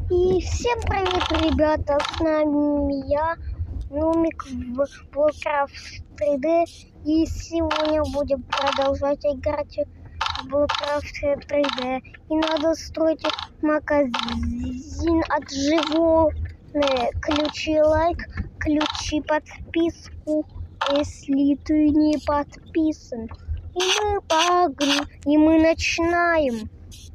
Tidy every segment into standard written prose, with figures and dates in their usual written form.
И всем привет, ребята, с нами я, Нумик в Warcraft 3D, и сегодня будем продолжать играть в Warcraft 3D. И надо строить магазин от животных. Ключи лайк, ключи подписку, если ты не подписан. И мы начинаем.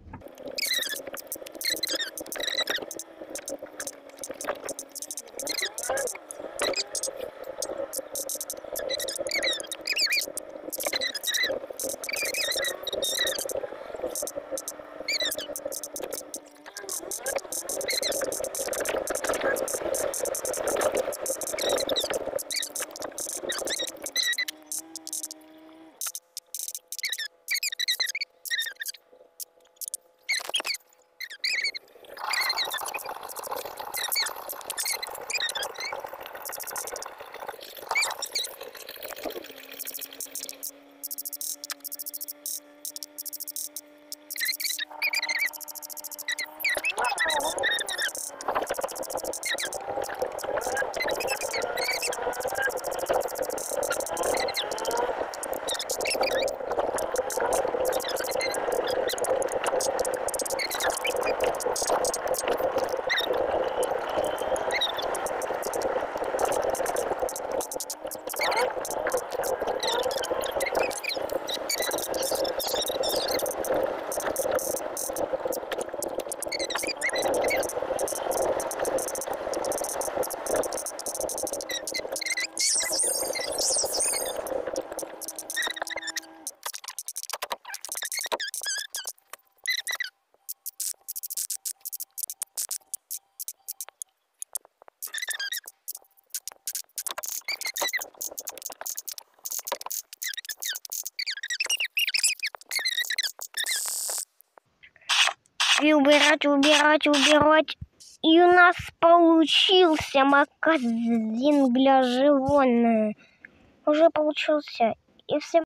И убирать. И у нас получился магазин для животных. Уже получился. И всем